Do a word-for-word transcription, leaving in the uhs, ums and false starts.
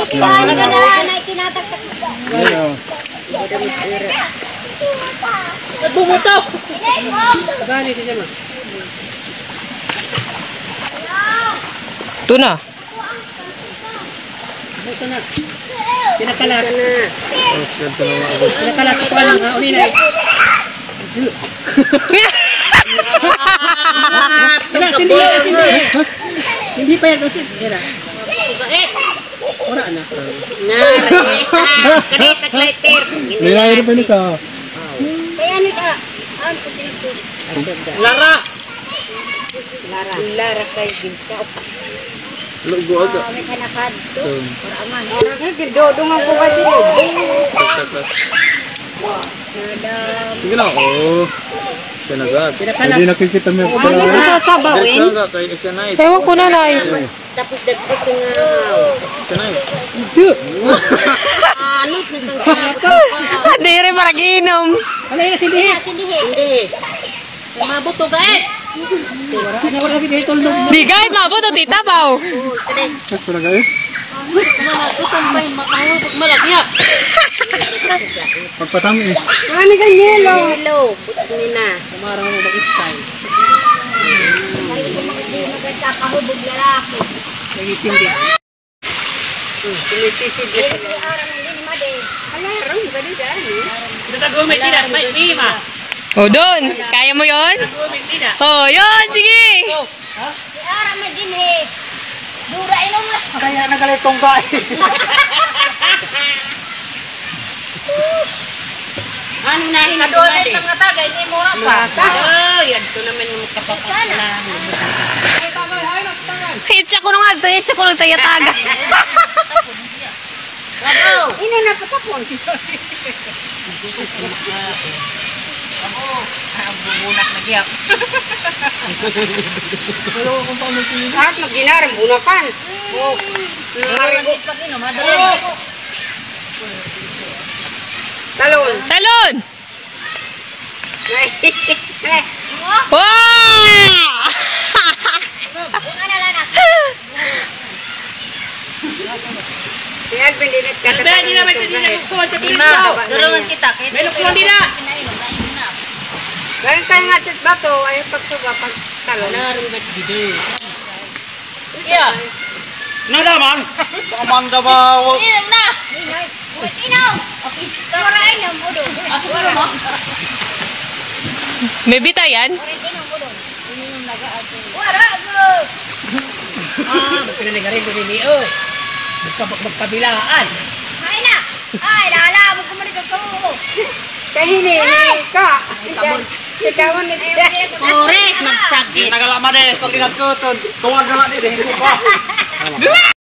Ano ka na na itinatagtak ka? Bumutok! Bani din naman. Ito na. Ito na. Pinakalas. Pinakalas ito lang ha. Uli na eh. Wala, sindi yan, sindi. Hindi pa yan. Era. Wala na. Karit, taglighter. Nilayar pa nito. Kaya ano ka? Lara! Lara. Lara kay Ginta. Lugo aga. May kanakad to. Para aman. Lara kay dodongan ko ba dito? Sige na. Oh. Pinagad. Pinakalas. Hindi nakikita mo yung Ano pagkakas. sa sabawin? Diretso aga kay isa na ito. Ewan ko na, Nay. Tapos dagdag ko nga. Isa na ito. Ano? Hindi rin parang inom. Ano yun, sindi? Hindi. Hindi. Mabuto ka eh. Ano wala sindi? Tulog mo. Di kahit mabuto, tita, Pao. Mas pinagad. Utang pa yung makahawa pag malagya. Pagpatami eh. Ano ka yelo? Yelo. Buto nina. Kumarang mo mag-style. Kaya ko makikita magkakahubog lalaki. Lagi sindi. Tumitisid na sa araw ng dinimade. Alarong, gano'n dyan eh. Natagumit nila. May lima. O, doon. Kaya mo yon? Natagumit nila. Oh, yun. Sige. Si araw may dinhe. Dura inom lang. Kaya nagalitong ka eh. Ano na yung Kadonate ang natagay ni mo pa. Oh, yan to naman yung kapapasalahan. Itcha ko nung ato. Itcha ko nung tayataga. Ina na patapon. Ang bumunak na giyak. Lahat mag-ginarang bunakan. Oh. Marigo. Talon. Talon! Wow! Kaya pindilit ka. Albe, hindi naman hindi na magsuwad sa Lima. pinito. Tulungan kita. May lukman din na. Kaya tayo nga tit bato ay pagsuga pag talon. Yeah. Na naman. Pamanda ba? Inom na. Inom. Wala inom budo. Wala mo. May bitayan? Inom budo. Inom na ga ato. Wala go. Ah, pinaligarin ko din iyo. Magkabilaan. Kain na. Ay, lala mo kumari ka ko. Kahini ka. Ikaw ni Correct, magsakit. Nagalama des pag dinagkuton. Tuwag na lang din. Hindi ko pa.